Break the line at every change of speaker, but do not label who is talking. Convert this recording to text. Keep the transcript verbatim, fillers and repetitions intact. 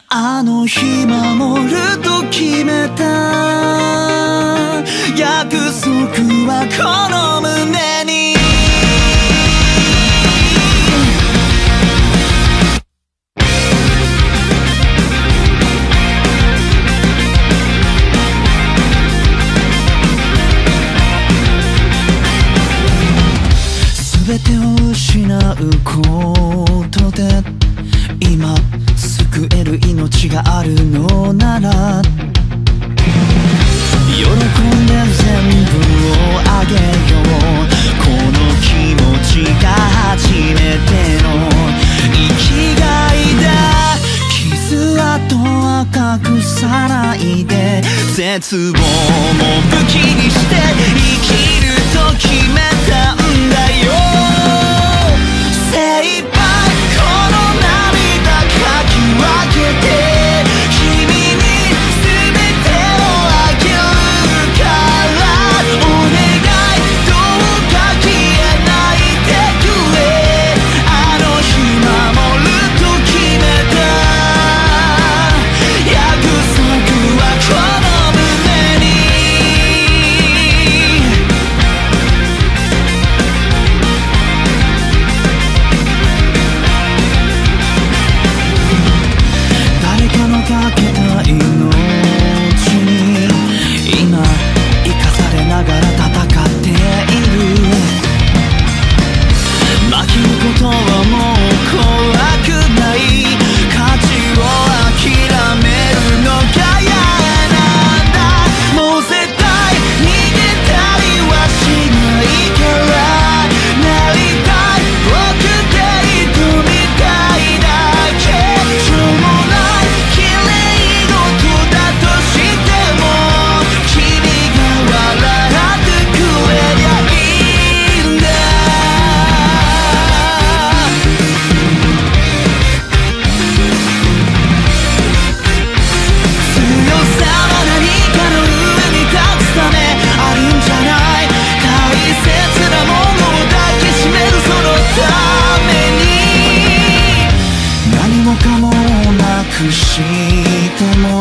あの日守ると決めた約束はこの胸に全てを失うことで今救える命があるのなら喜んで全部をあげようこの気持ちが初めての生きがいだ傷跡は隠さないで絶望も武器にして生きると決めたんだよ精一杯この涙かき分けて君に全てをあげるからお願いどうか消えないでくれあの日守ると決めた約束はこの胸に誰かのかけた命に今生かされながら戦っている負けることはもう怖くない価値を諦めるのが嫌なんだもう絶対逃げたりはしないからなりたい僕で挑みたいだけしょうもない綺麗事だとしても君が笑ってくれりゃいいんだ強さは何かの上に立つためあるんじゃない大切なものを抱きしめるそのために何もかもなくしても